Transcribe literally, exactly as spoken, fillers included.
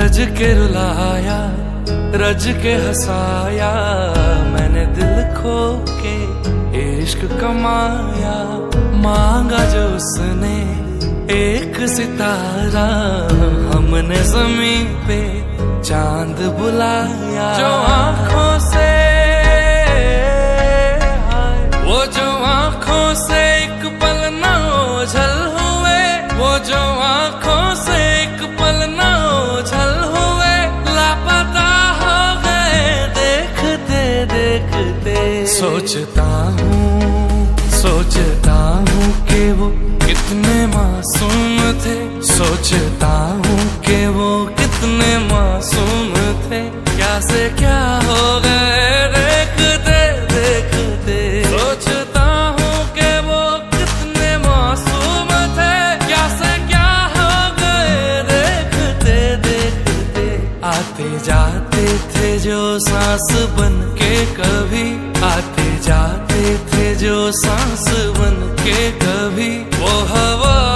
रज के रुलाया, रज के हंसाया, मैंने दिल खो के इश्क कमाया। मांगा जो उसने एक सितारा, हमने ज़मीं पे चांद बुलाया। जो आँखों से वो जो आँखों से एक पल ना ओझल हुए, वो जो आँखों से एक पल ना ओझल हुए, लापता हो गए देखते देखते। सोचता हूँ सोचता हूँ कि वो कितने मासूम थे, सोचता हूँ कि वो कितने मासूम थे। क्या से क्या हो गए देखते देखते। सोचता हूँ कि वो कितने मासूम थे, क्या से क्या हो गए देखते देखते। आते जाते थे जो सांस बन के कभी, आते जाते थे जो सांस बन के कभी, वो हवा